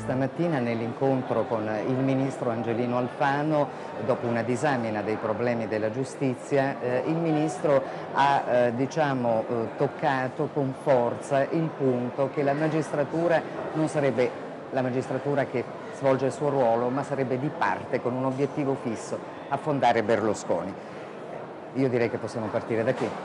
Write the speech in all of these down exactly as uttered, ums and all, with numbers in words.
stamattina nell'incontro con il Ministro Angelino Alfano, dopo una disamina dei problemi della giustizia, eh, il Ministro ha eh, diciamo, eh, toccato con forza il punto che la magistratura non sarebbe la magistratura che svolge il suo ruolo, ma sarebbe di parte con un obiettivo fisso: affondare Berlusconi. Io direi che possiamo partire da qui.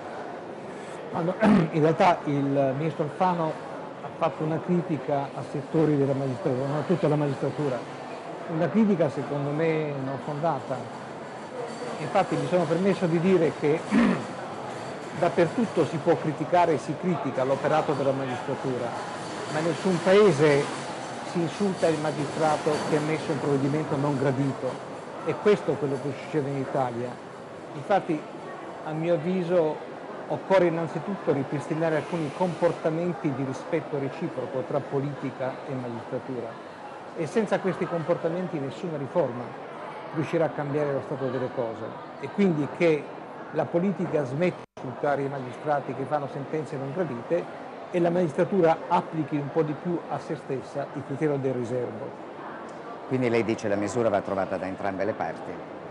Allora, in realtà il Ministro Alfano ha fatto una critica a settori della magistratura, non a tutta la magistratura, una critica secondo me non fondata. Infatti mi sono permesso di dire che dappertutto si può criticare e si critica l'operato della magistratura, ma in nessun paese si insulta il magistrato che ha emesso un provvedimento non gradito. E questo è quello che succede in Italia. Infatti, a mio avviso, occorre innanzitutto ripristinare alcuni comportamenti di rispetto reciproco tra politica e magistratura, e senza questi comportamenti nessuna riforma riuscirà a cambiare lo stato delle cose, e quindi che la politica smetta di insultare i magistrati che fanno sentenze non gradite e la magistratura applichi un po' di più a se stessa il criterio del riservo. Quindi lei dice la misura va trovata da entrambe le parti.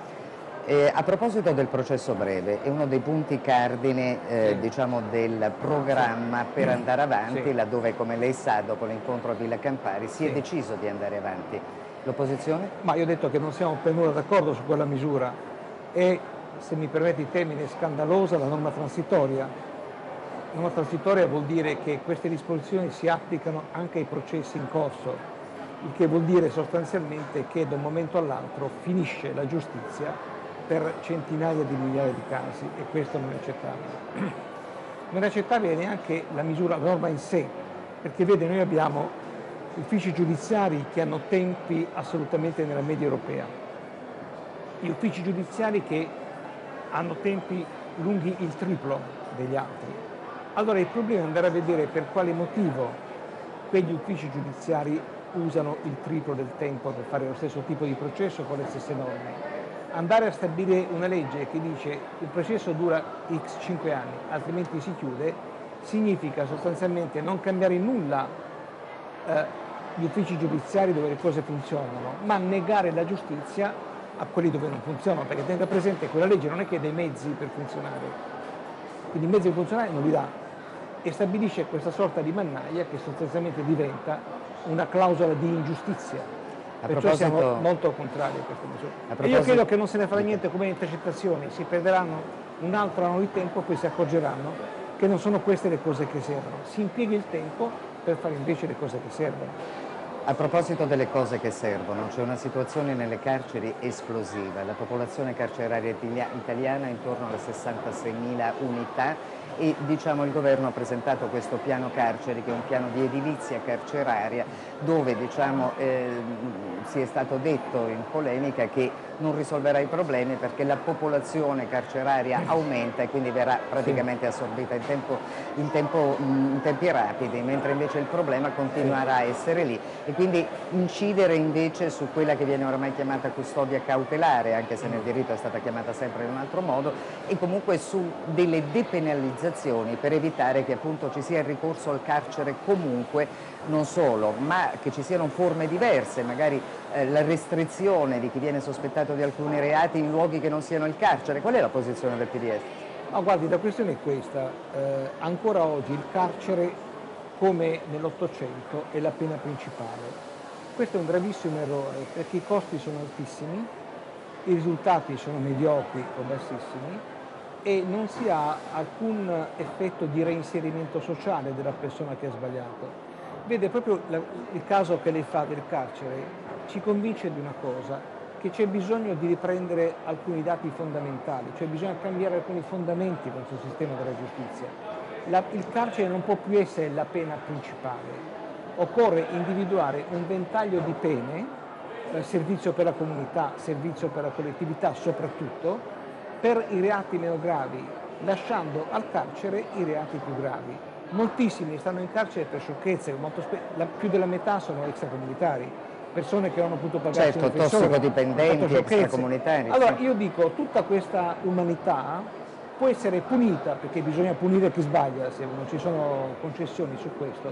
Eh, a proposito del processo breve, è uno dei punti cardine eh, Sì. diciamo, del programma Sì. per andare avanti, Sì. laddove, come lei sa, dopo l'incontro a Villa Campari si Sì. è deciso di andare avanti. L'opposizione? Ma io ho detto che non siamo per nulla d'accordo su quella misura. E, se mi permette il termine, scandalosa la norma transitoria. La norma transitoria vuol dire che queste disposizioni si applicano anche ai processi in corso, il che vuol dire sostanzialmente che da un momento all'altro finisce la giustizia per centinaia di migliaia di casi, e questo non è accettabile. Non è accettabile neanche la misura, la norma in sé, perché vede, noi abbiamo uffici giudiziari che hanno tempi assolutamente nella media europea, gli uffici giudiziari che hanno tempi lunghi il triplo degli altri. Allora il problema è andare a vedere per quale motivo quegli uffici giudiziari usano il triplo del tempo per fare lo stesso tipo di processo con le stesse norme. Andare a stabilire una legge che dice il processo dura X cinque anni, altrimenti si chiude, significa sostanzialmente non cambiare in nulla eh, gli uffici giudiziari dove le cose funzionano, ma negare la giustizia a quelli dove non funzionano, perché tenga presente che quella legge non è che ha dei mezzi per funzionare, quindi i mezzi per funzionare non li dà, e stabilisce questa sorta di mannaia che sostanzialmente diventa una clausola di ingiustizia. A Perciò proposito... siamo molto contrari a questa misura. A E io proposito... credo che non se ne farà niente come le intercettazioni, si perderanno un altro anno di tempo, poi si accorgeranno che non sono queste le cose che servono. Si impieghi il tempo per fare invece le cose che servono. A proposito delle cose che servono, c'è una situazione nelle carceri esplosiva. La popolazione carceraria italiana è intorno alle sessantaseimila unità e diciamo, il governo ha presentato questo piano carceri, che è un piano di edilizia carceraria, dove diciamo, eh, si è stato detto in polemica che non risolverà i problemi perché la popolazione carceraria aumenta e quindi verrà praticamente assorbita in, tempo, in, tempo, in tempi rapidi, mentre invece il problema continuerà a essere lì, e quindi incidere invece su quella che viene oramai chiamata custodia cautelare, anche se nel diritto è stata chiamata sempre in un altro modo, e comunque su delle depenalizzazioni per evitare che appunto ci sia il ricorso al carcere comunque, non solo, ma che ci siano forme diverse, magari eh, la restrizione di chi viene sospettato di alcuni reati in luoghi che non siano il carcere. Qual è la posizione del P D S? Ma guardi, la questione è questa, eh, ancora oggi il carcere, come nell'Ottocento, è la pena principale. Questo è un gravissimo errore, perché i costi sono altissimi, i risultati sono mediocri o bassissimi e non si ha alcun effetto di reinserimento sociale della persona che ha sbagliato. Vede, proprio la, il caso che lei fa del carcere ci convince di una cosa, che c'è bisogno di riprendere alcuni dati fondamentali, cioè bisogna cambiare alcuni fondamenti del nostro sistema della giustizia. La, il carcere non può più essere la pena principale, occorre individuare un ventaglio di pene, eh, servizio per la comunità, servizio per la collettività soprattutto, per i reati meno gravi, lasciando al carcere i reati più gravi. Moltissimi stanno in carcere per sciocchezze, molto la, più della metà sono extracomunitari, persone che non hanno potuto pagare certo, tossicodipendenti, extracomunitari. Allora sì. io dico, tutta questa umanità può essere punita, perché bisogna punire chi sbaglia, se non ci sono concessioni su questo,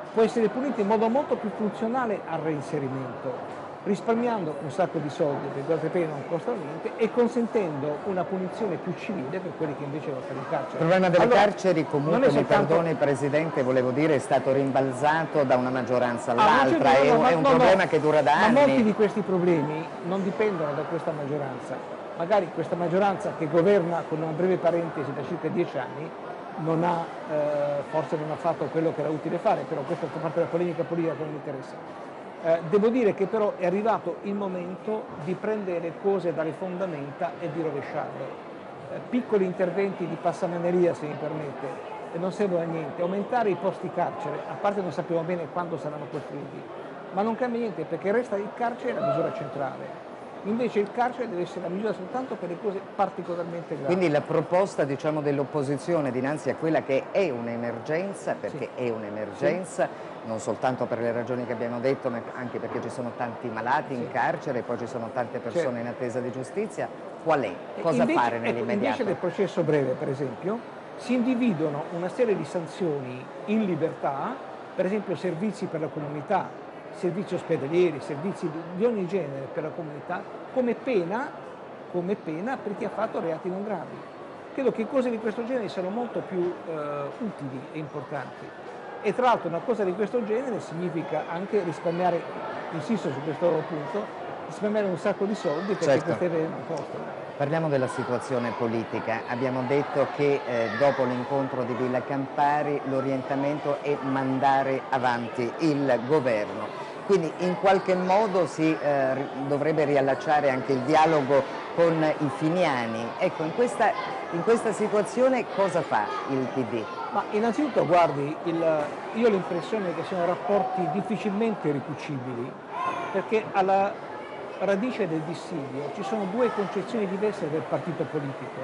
può essere punito in modo molto più funzionale al reinserimento, risparmiando un sacco di soldi perché cose pene non costano niente e consentendo una punizione più civile per quelli che invece vanno in carcere. Il problema delle allora, carceri comunque, mi soltanto... perdoni Presidente, volevo dire, è stato rimbalzato da una maggioranza ah, all'altra, no, no, è, un, ma, è un no, problema no, che dura da ma anni. Ma molti di questi problemi non dipendono da questa maggioranza. Magari questa maggioranza che governa con una breve parentesi da circa dieci anni non ha, eh, forse non ha fatto quello che era utile fare, però questa fa parte della polemica politica che non mi interessa. Eh, devo dire che però è arrivato il momento di prendere le cose dalle fondamenta e di rovesciarle. Eh, piccoli interventi di passamaneria, se mi permette, e non servono a niente. Aumentare i posti carcere, a parte non sappiamo bene quando saranno costruiti, ma non cambia niente perché resta il carcere la misura centrale. Invece il carcere deve essere la misura soltanto per le cose particolarmente gravi. Quindi la proposta, diciamo, dell'opposizione dinanzi a quella che è un'emergenza, perché sì. è un'emergenza, sì. non soltanto per le ragioni che abbiamo detto, ma anche perché ci sono tanti malati sì. in carcere e poi ci sono tante persone certo. in attesa di giustizia, qual è? Cosa invece, fare nell'immediato? Invece del processo breve, per esempio, si individuano una serie di sanzioni in libertà, per esempio servizi per la comunità, servizi ospedalieri, servizi di ogni genere per la comunità, come pena, come pena per chi ha fatto reati non gravi. Credo che cose di questo genere siano molto più eh, utili e importanti. E tra l'altro una cosa di questo genere significa anche risparmiare, insisto su questo punto, risparmiare un sacco di soldi perché certo. queste pene non costano. Parliamo della situazione politica. Abbiamo detto che eh, dopo l'incontro di Villa Campari l'orientamento è mandare avanti il governo. Quindi in qualche modo si eh, dovrebbe riallacciare anche il dialogo con i finiani. Ecco, in questa, in questa situazione cosa fa il P D? Ma innanzitutto, guardi, il, io ho l'impressione che siano rapporti difficilmente ricucibili, perché alla radice del dissidio ci sono due concezioni diverse del partito politico.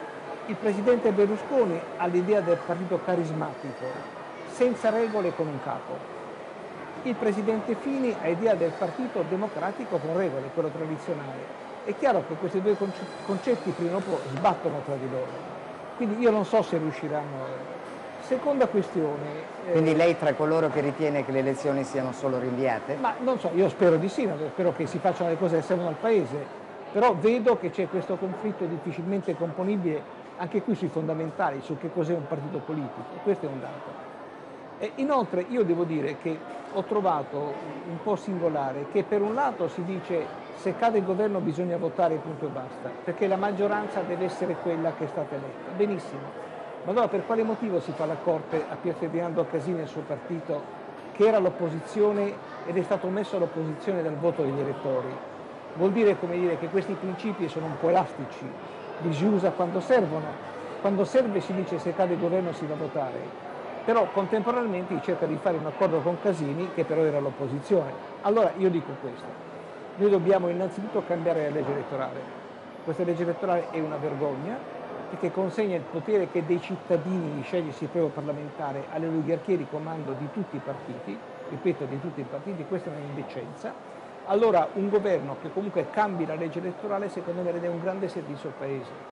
Il presidente Berlusconi ha l'idea del partito carismatico, senza regole con un capo. Il presidente Fini ha idea del partito democratico con regole, quello tradizionale. È chiaro che questi due concetti prima o poi sbattono tra di loro. Quindi io non so se riusciranno. Seconda questione. Quindi eh, lei tra coloro che ritiene che le elezioni siano solo rinviate? Ma non so, io spero di sì, spero che si facciano le cose che servono al Paese, però vedo che c'è questo conflitto difficilmente componibile anche qui sui fondamentali, su che cos'è un partito politico. Questo è un dato. E inoltre io devo dire che ho trovato un po' singolare che per un lato si dice se cade il governo bisogna votare punto e basta, perché la maggioranza deve essere quella che è stata eletta. Benissimo, ma allora per quale motivo si fa la corte a Pier Ferdinando Casini e il suo partito che era l'opposizione ed è stato messo all'opposizione dal voto degli elettori? Vuol dire, come dire, che questi principi sono un po' elastici, li si usa quando servono, quando serve si dice se cade il governo si va a votare. Però contemporaneamente cerca di fare un accordo con Casini che però era l'opposizione. Allora io dico questo, noi dobbiamo innanzitutto cambiare la legge elettorale. Questa legge elettorale è una vergogna perché consegna il potere che è dei cittadini di scegliersi il proprio parlamentare alle oligarchie di comando di tutti i partiti, ripeto di tutti i partiti, questa è un'indecenza. Allora un governo che comunque cambi la legge elettorale secondo me rende un grande servizio al Paese.